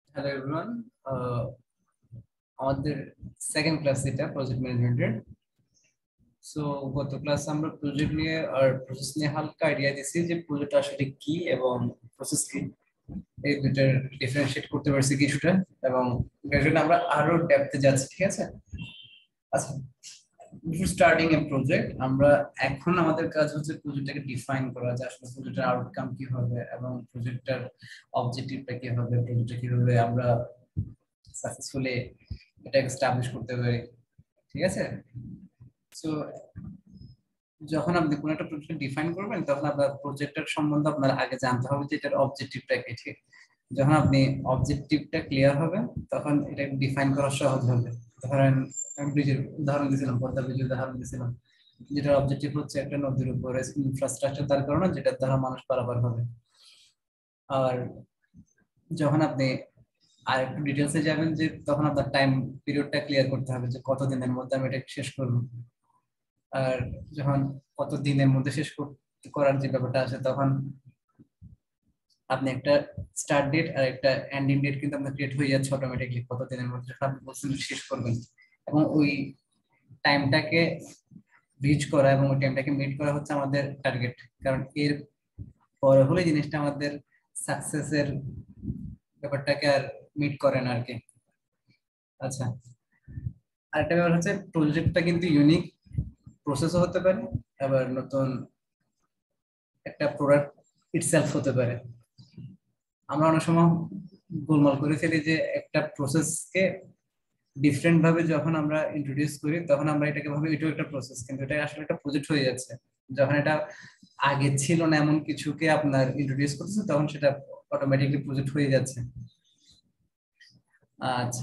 Hello everyone, আমাদের second class এটা project ম্যানেজমেন্টের। সো গত ক্লাস আমরা প্রজেক্ট নিয়ে আর প্রসেস নিয়ে হালকা আইডিয়া দিয়েছি যে প্রজেক্ট আসলে কি এবং প্রসেস কি, এই দুটার ডিফারেন্সিয়েট করতে পারছি কিছুটা, এবং এটার জন্য আমরা আরো ডেপথে যাচ্ছি। ঠিক আছে, আচ্ছা, বিফোর স্টার্টিং এ প্রজেক্ট আমরা এখন আমাদের কাজ হচ্ছে প্রজেক্টটাকে ডিফাইন করা, যে আসলে প্রজেক্টের আউটকাম কি হবে এবং প্রজেক্টটার অবজেক্টিভটা কি হবে, প্রজেক্টটা কিভাবে আমরা সাকসেসফুলি এটা এস্টাবলিশ করতে পারি। ঠিক আছে, সো যখন আপনি কোনো একটা প্রজেক্ট ডিফাইন করবেন তখন আপনার প্রজেক্টের সম্বন্ধে আপনার আগে জানতে হবে যে এটার অবজেক্টিভটা কি। ঠিক, যখন আপনি অবজেক্টিভটা ক্লিয়ার হবে তখন এটা ডিফাইন করা সহজ হবে। ধরেন আমি ব্রিজের উদাহরণ দিয়েছিলাম, পদ্মা ব্রিজের উদাহরণ দিয়েছিলাম, যেটার অবজেক্টিভ হচ্ছে একটা নদীর উপরে ইনফ্রাস্ট্রাকচার দাঁড় করানো, যেটার দ্বারা মানুষ পারাপার হবে। আর যখন আপনি আর একটু ডিটেলসে যাবেন, যে তখন আপনার টাইম পিরিয়ডটা ক্লিয়ার করতে হবে যে কত দিনের মধ্যে আমি এটা শেষ করব। আর যখন কত দিনের মধ্যে শেষ করার যে ব্যাপারটা আছে, তখন আপনি একটা স্টার্ট ডেট আর একটা এন্ডিং ডেট কিন্তু আপনার ক্রিয়েট হয়ে যাচ্ছে অটোমেটিকলি, কত দিনের মধ্যে যখন আপনি বলছেন শেষ করবেন। এবং ওই টাইমটাকে রিচ করা এবং ওই টাইমটাকে মিট করা হচ্ছে আমাদের টার্গেট, কারণ এর পরে হলে জিনিসটা আমাদের সাকসেসের ব্যাপারটাকে আর মিট করে না আর কি। আচ্ছা, আরেকটা ব্যাপার হচ্ছে প্রজেক্টটা কিন্তু ইউনিক প্রসেসও হতে পারে, আবার নতুন একটা প্রোডাক্ট ইটসেলফ হতে পারে। আমরা অনেক সময় গোলমাল করে ফেলি যে একটা প্রসেসকে ডিফারেন্ট ভাবে যখন আমরা ইন্ট্রোডিউস করি তখন আমরা এটাকে ভাবি এটাও একটা প্রসেস, কিন্তু এটা আসলে একটা প্রজেক্ট হয়ে যাচ্ছে যখন এটা আগে ছিল না এমন কিছুকে আপনার ইন্ট্রোডিউস করতেছে, তখন সেটা অটোমেটিকলি প্রজেক্ট হয়ে যাচ্ছে। আচ্ছা,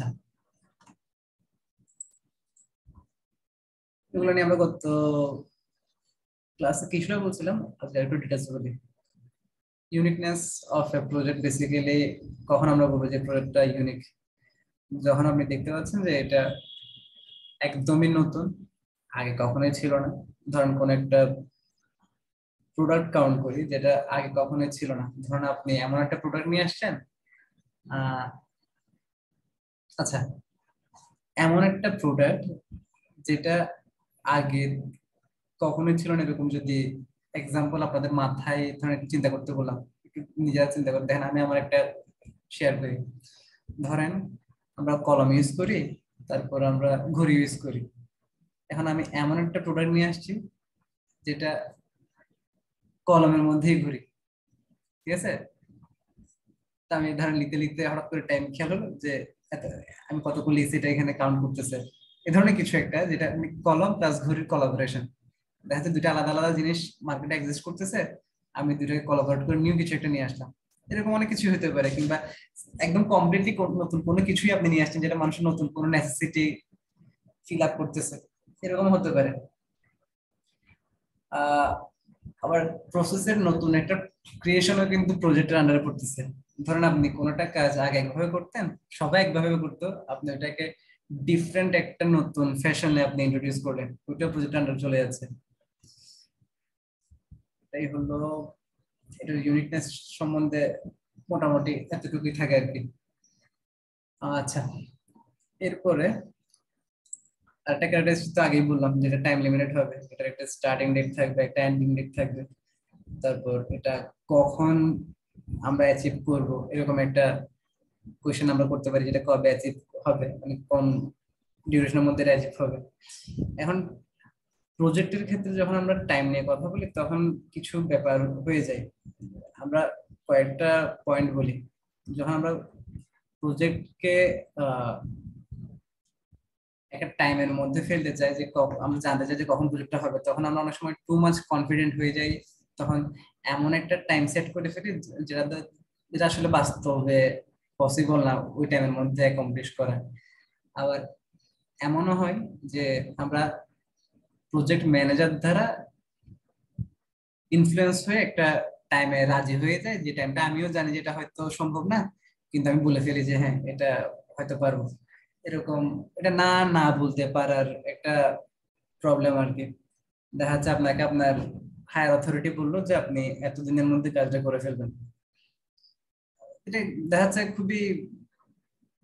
এগুলো নিয়ে আমরা গত ক্লাসে কিছুটা বলছিলাম, আজকে একটু ডিটেলস বলি। Uniqueness of a project basically কখন আমরা বলবো যে প্রজেক্টটা ইউনিক, যখন আপনি দেখতে পাচ্ছেন যে এটা একদমই নতুন, আগে কখনোই ছিল না। ধরেন কোন একটা প্রোডাক্ট কাউন্ট করি যেটা আগে কখনোই ছিল না। ধরুন আপনি এমন একটা প্রোডাক্ট নিয়ে আসছেন, আহ আচ্ছা, এমন একটা প্রোডাক্ট যেটা আগে কখনোই ছিল না, এরকম যদি এক্সাম্পল আপনাদের মাথায় ধরেন একটু চিন্তা করতে বললাম, একটু নিজেরা চিন্তা করে দেখেন। আমি আমার একটা শেয়ার করি। ধরেন আমরা কলম ইউজ করি, তারপর আমরা ঘড়ি ইউজ করি। এখন আমি এমন একটা প্রোডাক্ট নিয়ে আসছি যেটা কলমের মধ্যেই ঘুরি। ঠিক আছে, তা আমি ধরেন লিখতে লিখতে হঠাৎ করে টাইম খেয়াল হলো যে আমি কতক্ষণ লিখছি এটা এখানে কাউন্ট করতেছে। এই ধরনের কিছু একটা, যেটা আমি কলম প্লাস ঘড়ির কোলাবোরেশন, দেখা যাচ্ছে দুইটা আলাদা আলাদা জিনিস মার্কেটে এক্সিস্ট করতেছে, আমি দুইটাকে কোলাবোরেট করে নিউ কিছু একটা নিয়ে আসলাম। এরকম অনেক কিছু হতে পারে, কিংবা একদম কমপ্লিটলি নতুন কোনো কিছুই আপনি নিয়ে আসছেন যেটা মানুষের নতুন কোনো নেসেসিটি ফিল আপ করতেছে, এরকম হতে পারে। আহ আবার প্রসেসের নতুন একটা ক্রিয়েশনও কিন্তু প্রজেক্টের আন্ডারে পড়তেছে। ধরেন আপনি কোনোটা কাজ আগে একভাবে করতেন, সবাই একভাবে করতো, আপনি ওটাকে ডিফারেন্ট একটা নতুন ফ্যাশনে আপনি ইন্ট্রোডিউস করলেন, ওইটা প্রজেক্ট আন্ডারে চলে যাচ্ছে। এটাই হলো এটার ইউনিকনেস সম্বন্ধে, মোটামুটি এতটুকুই থাকে আর কি। আচ্ছা, এরপরে আরেকটা ক্যারেক্টারিস্টিক তো আগেই বললাম, যেটা টাইম লিমিটেড হবে, এটার একটা স্টার্টিং ডেট থাকবে, একটা এন্ডিং ডেট থাকবে। তারপর এটা কখন আমরা অ্যাচিভ করব, এরকম একটা কোয়েশ্চেন আমরা করতে পারি, যেটা কবে অ্যাচিভ হবে, মানে কোন ডিউরেশনের মধ্যে অ্যাচিভ হবে। এখন প্রজেক্টের ক্ষেত্রে যখন আমরা টাইম নিয়ে কথা বলি তখন কিছু ব্যাপার হয়ে যায়। আমরা কয়েকটা পয়েন্ট বলি। যখন আমরা প্রজেক্টকে একটা টাইমের মধ্যে ফেলতে চাই, যে আমরা জানতে চাই যে কখন প্রজেক্টটা হবে, তখন আমরা অনেক সময় টু মাচ কনফিডেন্ট হয়ে যাই। তখন এমন একটা টাইম সেট করে ফেলি যেটা যেটা আসলে বাস্তবে পসিবল না ওই টাইমের মধ্যে অ্যাকমপ্লিশ করা। আবার এমনও হয় যে আমরা প্রজেক্ট ম্যানেজার দ্বারা ইনফ্লুয়েন্স হয়ে একটা টাইমে রাজি হয়ে যায়, যে টাইমটা আমিও জানি যে এটা হয়তো সম্ভব না, কিন্তু আমি বলে ফেলি যে হ্যাঁ এটা হয়তো পারবো। এরকম এটা না না বলতে পারার একটা প্রবলেম আর কি। দেখা যাচ্ছে আপনাকে আপনার হায়ার অথরিটি বললো যে আপনি এতদিনের মধ্যে কাজটা করে ফেলবেন, এটা দেখা যাচ্ছে খুবই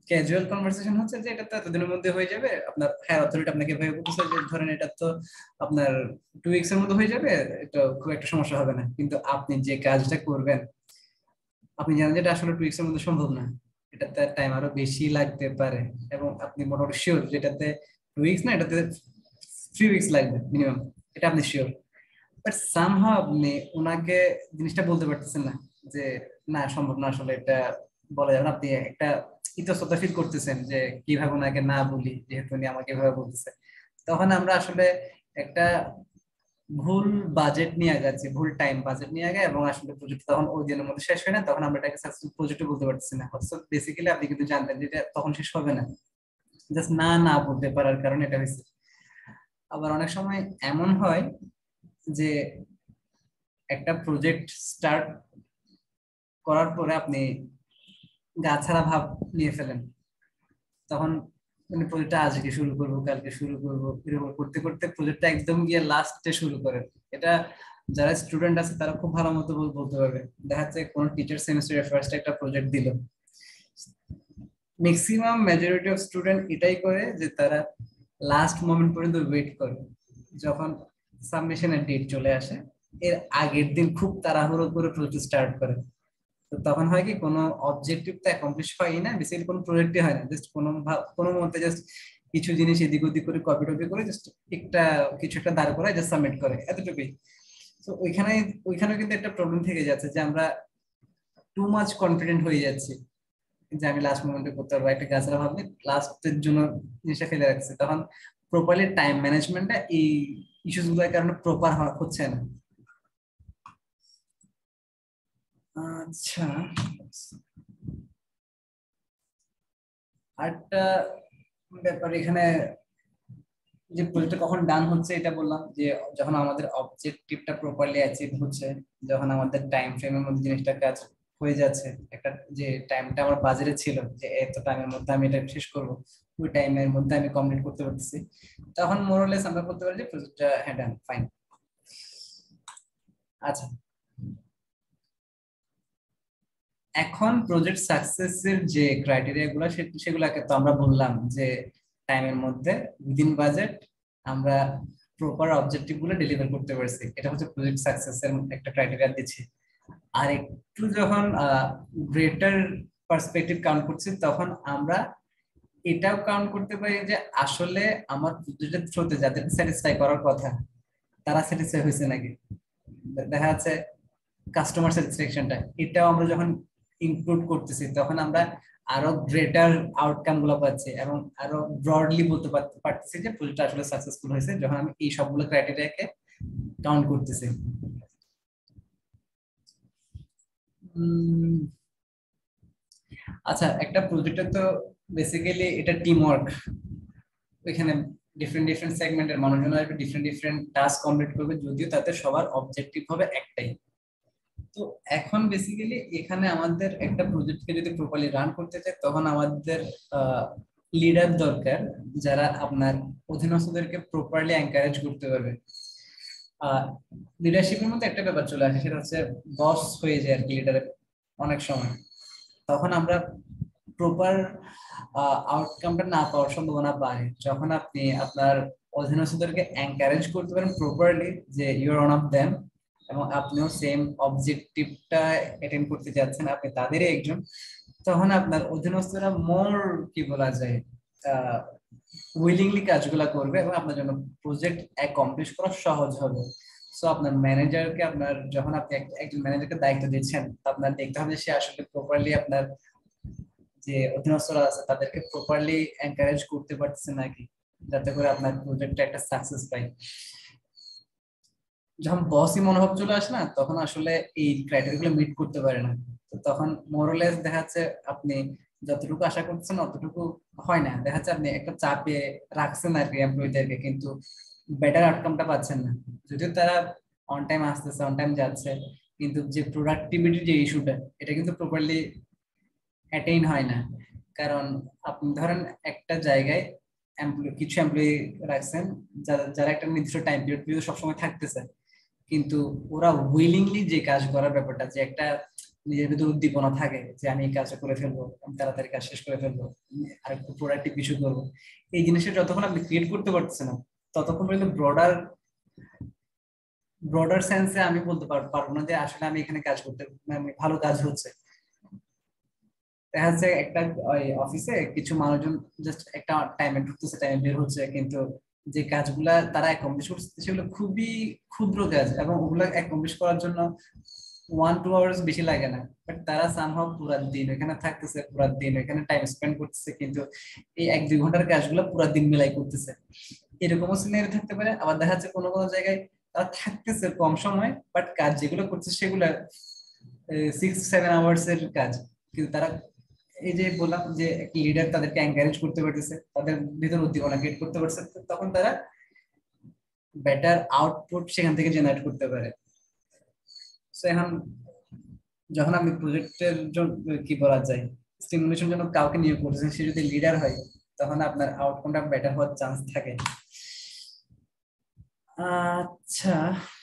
ক্যাজুয়াল কনভারসেশন হচ্ছে যে এটা তো এতদিনের মধ্যে হয়ে যাবে, আপনার হায়ার অথরিটি আপনাকে ভেবে বলতেছে যে ধরেন এটা তো আপনার 2 উইকস এর মধ্যে হয়ে যাবে, এটা খুব একটা সমস্যা হবে না। কিন্তু আপনি যে কাজটা করবেন আপনি জানেন যে এটা আসলে 2 উইকস এর মধ্যে সম্ভব না, এটাতে টাইম আরো বেশি লাগতে পারে, এবং আপনি মোটামুটি শিওর যেটাতে 2 উইকস না, এটাতে 3 উইকস লাগবে মিনিমাম, এটা আপনি শিওর। বাট সামহাও আপনি ওনাকে জিনিসটা বলতে পারতেছেন না যে না সম্ভব না, আসলে এটা বলা যাবে না। আপনি একটা ইতস্ততা ফিল করতেছেন যে কিভাবে ওনাকে না বলি যেহেতু উনি আমাকে এভাবে বলতেছে। তখন আমরা আসলে একটা ভুল বাজেট নিয়ে আগাচ্ছি, ভুল টাইম বাজেট নিয়ে আগে, এবং আসলে প্রজেক্ট তখন ওই দিনের মধ্যে শেষ হয় না, তখন আমরা এটাকে সাকসেসফুল প্রজেক্ট বলতে পারতেছি না। অথচ বেসিক্যালি আপনি কিন্তু জানতেন যে এটা তখন শেষ হবে না, জাস্ট না না বলতে পারার কারণে এটা হয়েছে। আবার অনেক সময় এমন হয় যে একটা প্রজেক্ট স্টার্ট করার পরে আপনি গা ছাড়া ভাব নিয়ে ফেলেন, তখন মানে প্রজেক্টটা আজকে শুরু করবো কালকে শুরু করবো এরকম করতে করতে প্রজেক্টটা একদম গিয়ে লাস্টে শুরু করেন। এটা যারা স্টুডেন্ট আছে তারা খুব ভালো মতো বলতে পারবে। দেখা যাচ্ছে কোন টিচার সেমিস্টারের ফার্স্ট একটা প্রজেক্ট দিল, ম্যাক্সিমাম মেজরিটি অফ স্টুডেন্ট এটাই করে যে তারা লাস্ট মোমেন্ট পর্যন্ত ওয়েট করে, যখন সাবমিশনের ডেট চলে আসে এর আগের দিন খুব তাড়াহুড়ো করে প্রজেক্ট স্টার্ট করে। তো তখন হয় কি কোনো অবজেক্টিভ তো অ্যাকমপ্লিশ হয় না, বেসিক্যালি কোনো প্রজেক্টই হয় না, জাস্ট কোনো মতে জাস্ট কিছু জিনিস এদিক ওদিক করে কপি টপি করে জাস্ট একটা কিছু একটা দাঁড় করায় জাস্ট সাবমিট করে, এতটুকুই। তো ওইখানে কিন্তু একটা প্রবলেম থেকে যাচ্ছে যে আমরা টু মাচ কনফিডেন্ট হয়ে যাচ্ছি যে আমি লাস্ট মোমেন্টে করতে পারবো, একটা গাছরা ভাবলে লাস্টের জন্য জিনিসটা ফেলে রাখছে, তখন প্রপারলি টাইম ম্যানেজমেন্টটা এই ইস্যুস গুলোর কারণে প্রপার হচ্ছে না। আচ্ছা, আরেকটা ব্যাপার এখানে, যে প্রজেক্টটা কখন ডান হচ্ছে এটা বললাম, যে যখন আমাদের অবজেক্টিভটা প্রপারলি অ্যাচিভ হচ্ছে, যখন আমাদের টাইম ফ্রেমের মধ্যে জিনিসটা কাজ হয়ে যাচ্ছে, একটা যে টাইমটা আমার বাজারে ছিল যে এত টাইমের মধ্যে আমি এটা শেষ করব, ওই টাইমের মধ্যে আমি কমপ্লিট করতে পারতেছি, তখন মোরলেস আমরা বলতে পারি যে প্রজেক্টটা হ্যাঁ ডান ফাইন। আচ্ছা, এখন প্রজেক্ট সাকসেসের যে ক্রাইটেরিয়া গুলো সেগুলোকে তো আমরা বললাম যে টাইমের মধ্যে উইদিন বাজেট আমরা প্রপার অবজেক্টিভ গুলো ডেলিভার করতে পারছি, এটা হচ্ছে প্রজেক্ট সাকসেসের একটা ক্রাইটেরিয়া দিচ্ছি। আর একটু যখন গ্রেটার পার্সপেক্টিভ কাউন্ট করছি তখন আমরা এটাও কাউন্ট করতে পারি যে আসলে আমার প্রজেক্টের থ্রুতে যাদের স্যাটিসফাই করার কথা তারা স্যাটিসফাই হয়েছে নাকি। দেখা যাচ্ছে কাস্টমার স্যাটিসফ্যাকশনটা, এটাও আমরা যখন ইনক্লুড করতেছি তখন আমরা আরো গ্রেটার আউটকাম গুলো পাচ্ছি, এবং আরো ব্রডলি বলতে পারতেছি যে প্রজেক্টটা আসলে সাকসেসফুল হয়েছে যখন আমি এই সবগুলো ক্রাইটেরিয়াকে কাউন্ট করতেছি। উম, আচ্ছা, একটা প্রজেক্টে তো বেসিক্যালি এটা টিম ওয়ার্ক, এখানে ডিফারেন্ট ডিফারেন্ট সেগমেন্টের মানুষজন আসবে, ডিফারেন্ট ডিফারেন্ট টাস্ক কমপ্লিট করবে, যদিও তাতে সবার অবজেক্টিভ হবে একটাই। তো এখন বেসিক্যালি এখানে আমাদের একটা প্রজেক্টকে যদি প্রপারলি রান করতে চাই তখন আমাদের লিডার দরকার, যারা আপনার অধীনস্থদেরকে প্রপারলি এনকারেজ করতে পারবে। লিডারশিপের মধ্যে একটা ব্যাপার চলে আসে, সেটা হচ্ছে বস হয়ে যায় আর কি লিডারের অনেক সময়। তখন আমরা প্রপার আউটকামটা না পাওয়ার সম্ভাবনা বাড়ে যখন আপনি আপনার অধীনস্থদেরকে এনকারেজ করতে পারেন প্রপারলি যে you are one of them, এবং আপনিও সেম অবজেক্টিভটা অ্যাটেন্ড করতে যাচ্ছেন, আপনি তাদেরই একজন। তখন আপনার অধীনস্থরা মোর কি বলা যায় উইলিংলি কাজগুলা করবে, এবং আপনার জন্য প্রজেক্ট অ্যাকমপ্লিশ করা সহজ হবে। সো আপনার ম্যানেজারকে, আপনার যখন আপনি একজন ম্যানেজারকে দায়িত্ব দিচ্ছেন আপনার দেখতে হবে যে সে আসলে প্রপারলি আপনার যে অধীনস্থরা আছে তাদেরকে প্রপারলি এনকারেজ করতে পারছে নাকি, যাতে করে আপনার প্রজেক্টটা একটা সাকসেস পায়। যখন বসই মনোভাব চলে আসে না তখন আসলে এই ক্রাইটেরিয়া গুলো মিট করতে পারে না। তো তখন মোরলেস দেখা যাচ্ছে আপনি যতটুকু আশা করছেন অতটুকু হয় না, দেখা যাচ্ছে আপনি একটা চাপে রাখছেন আর কি এমপ্লয়ীদেরকে, কিন্তু বেটার আউটকামটা পাচ্ছেন না। যদিও তারা অন টাইম আসতেছে অন টাইম যাচ্ছে, কিন্তু যে প্রোডাক্টিভিটি যে ইস্যুটা এটা কিন্তু প্রপারলি অ্যাটেইন হয় না। কারণ আপনি ধরেন একটা জায়গায় কিছু এমপ্লয়ি রাখছেন যারা একটা নির্দিষ্ট টাইম পিরিয়ড সবসময় থাকতেছে, কিন্তু ওরা উইলিংলি যে কাজ করার ব্যাপারটা, যে একটা নিজের ভিতরে উদ্দীপনা থাকে যে আমি এই কাজটা করে ফেলবো, আমি তাড়াতাড়ি কাজ শেষ করে ফেলবো, আর একটু প্রোডাক্টিভ কিছু করবো, এই জিনিসটা যতক্ষণ আপনি ক্রিয়েট করতে পারতেছেন না ততক্ষণ পর্যন্ত ব্রডার ব্রডার সেন্সে আমি বলতে পারবো না যে আসলে আমি এখানে কাজ করতে, আমি ভালো কাজ হচ্ছে। দেখা যাচ্ছে একটা ওই অফিসে কিছু মানুষজন জাস্ট একটা টাইমে ঢুকতেছে, টাইমে বের হচ্ছে, কিন্তু যে কাজগুলা তারা অ্যাকমপ্লিশ করছে সেগুলো খুবই ক্ষুদ্র কাজ, এবং ওগুলা অ্যাকমপ্লিশ করার জন্য 1-2 আওয়ার্স বেশি লাগে না, বাট তারা সামহাও পুরা দিন এখানে থাকতেছে, পুরা দিন এখানে টাইম স্পেন্ড করতেছে, কিন্তু এই 1-2 ঘন্টার কাজগুলো পুরা দিন মিলাই করতেছে। এরকমও সিনারি থাকতে পারে। আবার দেখা যাচ্ছে কোনো কোনো জায়গায় তারা থাকতেছে কম সময়, বাট কাজ যেগুলো করছে সেগুলো 6-7 আওয়ার্স এর কাজ, কিন্তু তারা এই যে বললাম যে লিডার তাদেরকে এনকারেজ করতে পারতেছে, তাদের ভিতর উদ্দীপনা ক্রিয়েট করতে পারছে, তো তখন তারা বেটার আউটপুট সেখান থেকে জেনারেট করতে পারে। সো এখন যখন আপনি প্রজেক্টের জন্য কি বলা যায় স্টিমুলেশন জন্য কাউকে নিয়োগ করতেছেন, সে যদি লিডার হয় তখন আপনার আউটকামটা বেটার হওয়ার চান্স থাকে। আচ্ছা,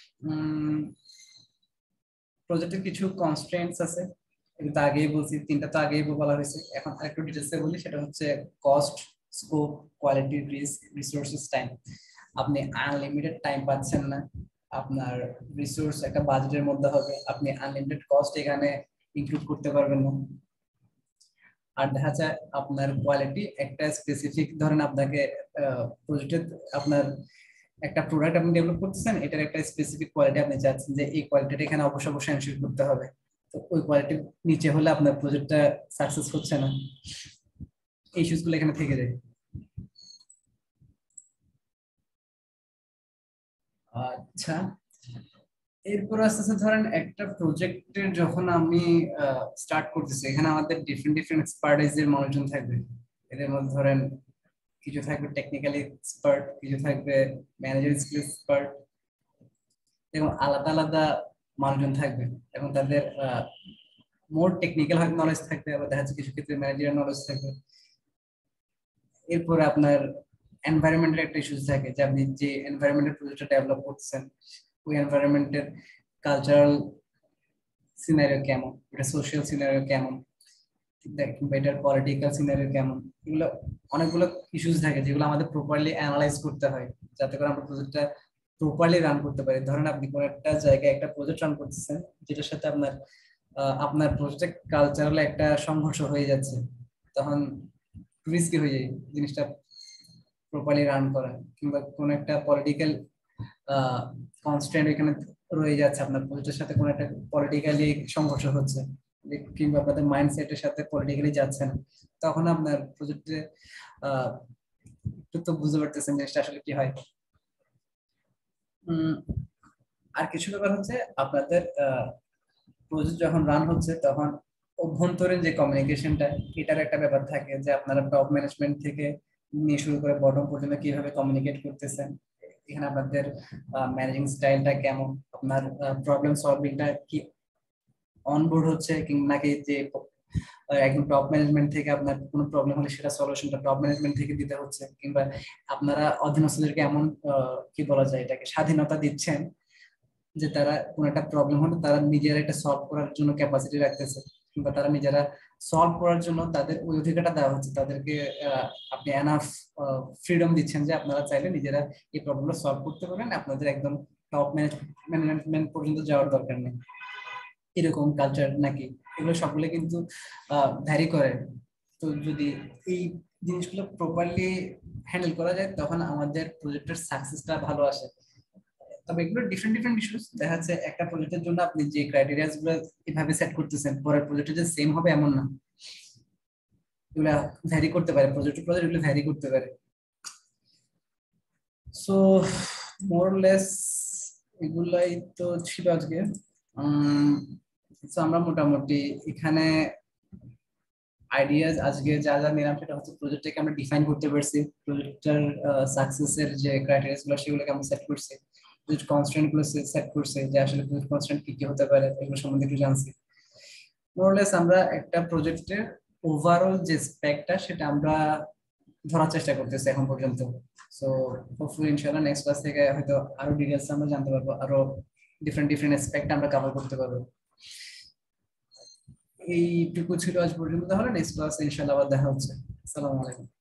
প্রজেক্টের কিছু কনস্ট্রেন্টস আছে, এটা তো আগেই বলছি, তিনটা তো আগেই বলা হয়েছে, এখন আরেকটু ডিটেলসে বলি। সেটা হচ্ছে cost, scope, quality, risk, resources, time. আপনি আনলিমিটেড টাইম পাচ্ছেন না, আপনার রিসোর্স একটা বাজেটের মধ্যে হবে, আপনি আনলিমিটেড কস্ট এখানে ইনক্লুড করতে পারবেন না। আর দেখা যায় আপনার কোয়ালিটি একটা স্পেসিফিক, ধরেন আপনাকে প্রজেক্টে আপনার একটা প্রোডাক্ট আপনি ডেভেলপ করতেছেন, এটার একটা স্পেসিফিক কোয়ালিটি আপনি চাচ্ছেন যে এই কোয়ালিটিটা এখানে অবশ্যই অবশ্যই এনশিওর করতে হবে, তো ওই কোয়ালিটির নিচে হলে আপনার প্রজেক্টটা সাকসেস হচ্ছে না, এই ইস্যুস গুলো এখানে থেকে যায়। আচ্ছা, এরপর আস্তে আস্তে ধরেন একটা প্রজেক্টের যখন আমি স্টার্ট করতেছি, এখানে আমাদের ডিফারেন্ট ডিফারেন্ট এক্সপার্টাইজের মানুষজন থাকবে। এদের মধ্যে ধরেন কিছু থাকবে টেকনিক্যালি এক্সপার্ট, কিছু থাকবে ম্যানেজার স্কিল এক্সপার্ট, এবং আলাদা আলাদা মানুষজন থাকবে, এবং তাদের মোর টেকনিক্যাল নলেজ থাকবে, আবার দেখা যাচ্ছে কিছু ক্ষেত্রে ম্যানেজার নলেজ থাকবে। এরপরে আপনার এনভায়রনমেন্টের একটা ইস্যুস থাকে, যে আপনি যে এনভায়রনমেন্টের প্রজেক্টটা ডেভেলপ করতেছেন ওই এনভায়রনমেন্টের কালচারাল সিনারিও কেমন, এটা সোশ্যাল সিনারিও কেমন, কিংবা এটার পলিটিক্যাল সিনারিও কেমন, এগুলো অনেকগুলো ইস্যুস থাকে যেগুলো আমাদের প্রপারলি অ্যানালাইজ করতে হয়, যাতে করে আমরা প্রজেক্টটা প্রপারলি রান করতে পারি। ধরেন আপনি কোন একটা জায়গায় একটা প্রজেক্ট রান করতেছেন, যেটার সাথে আপনার আপনার প্রজেক্ট কালচারাল একটা সংঘর্ষ হয়ে যাচ্ছে, তখন রিস্কি হয়ে যায় জিনিসটা প্রপারলি রান করা, কিংবা কোন একটা পলিটিক্যাল কনস্ট্যান্ট এখানে রয়ে যাচ্ছে, আপনার প্রজেক্টের সাথে কোনো একটা পলিটিক্যালি সংঘর্ষ হচ্ছে, কিংবা আপনাদের মাইন্ডসেটের সাথে পলিটিক্যালি যাচ্ছে না, তখন আপনার প্রজেক্টে আহ একটু তো বুঝতে পারতেছেন জিনিসটা আসলে কি হয়। উম, আর কিছু ব্যাপার হচ্ছে আপনাদের প্রজেক্ট যখন রান হচ্ছে তখন অভ্যন্তরীণ যে কমিউনিকেশনটা, এটার একটা ব্যাপার থাকে, যে আপনারা টপ ম্যানেজমেন্ট থেকে নিয়ে শুরু করে বটম পর্যন্ত কিভাবে কমিউনিকেট করতেছেন, এখানে আপনাদের ম্যানেজিং স্টাইলটা কেমন, আপনার প্রবলেম সলভিংটা কি অনবোর্ড হচ্ছে কিংবা নাকি যে একদম টপ ম্যানেজমেন্ট থেকে আপনার কোনো প্রবলেম হলে সেটা সলিউশনটা টপ ম্যানেজমেন্ট থেকে দিতে হচ্ছে, কিংবা আপনারা অধীনস্থদেরকে এমন কি বলা যায় এটাকে স্বাধীনতা দিচ্ছেন যে তারা কোনো একটা প্রবলেম হলে তারা নিজেরা একটা সলভ করার জন্য ক্যাপাসিটি রাখতেছে, কিংবা তারা নিজেরা সলভ করার জন্য তাদের ওই অধিকারটা দেওয়া হচ্ছে তাদেরকে। আপনি এনাফ ফ্রিডম দিচ্ছেন যে আপনারা চাইলে নিজেরা এই প্রবলেমটা সলভ করতে পারেন, আপনাদের একদম টপ ম্যানেজমেন্ট পর্যন্ত যাওয়ার দরকার নেই, এরকম কালচার নাকি, এগুলো সবগুলো কিন্তু ভ্যারি করে। তো যদি এই জিনিসগুলো প্রপারলি হ্যান্ডেল করা যায় তখন আমাদের প্রজেক্টের সাকসেসটা ভালো আসে। তবে এগুলো ডিফারেন্ট ডিফারেন্ট ইস্যুস, দেখা যাচ্ছে একটা প্রজেক্টের জন্য আপনি যে ক্রাইটেরিয়াস গুলো এভাবে সেট করতেছেন পরের প্রজেক্টে যে সেম হবে এমন না, এগুলা ভ্যারি করতে পারে, প্রজেক্ট টু প্রজেক্ট এগুলো ভ্যারি করতে পারে। সো মোরলেস এগুলাই তো ছিল আজকে। তো আমরা মোটামুটি এখানে আইডিয়াস আজকে যা যা নিলাম সেটা হচ্ছে প্রজেক্টটাকে আমরা ডিফাইন করতে পারছি, প্রজেক্টটার সাকসেসের যে ক্রাইটেরিয়াস গুলো সেগুলোকে আমরা সেট করছি, প্রজেক্ট কনস্ট্রেন্ট গুলো সেট করছে যে আসলে প্রজেক্ট কনস্ট্রেন্ট কি কি হতে পারে এগুলো সম্বন্ধে একটু জানছি। মোরলেস আমরা একটা প্রজেক্টের ওভারঅল যে স্পেকটা সেটা আমরা ধরার চেষ্টা করতেছি এখন পর্যন্ত। সো হোপফুলি ইনশাআল্লাহ নেক্সট ক্লাস থেকে হয়তো আরো ডিটেইলস আমরা জানতে পারবো, আরো ডিফারেন্ট ডিফারেন্ট অ্যাসপেক্ট আমরা কভার করতে পারবো। এইটুকু ছিল আজ পর্যন্ত। তাহলে নেক্সট ক্লাসে ইনশাআল্লাহ আবার দেখা হচ্ছে। আসসালামু আলাইকুম।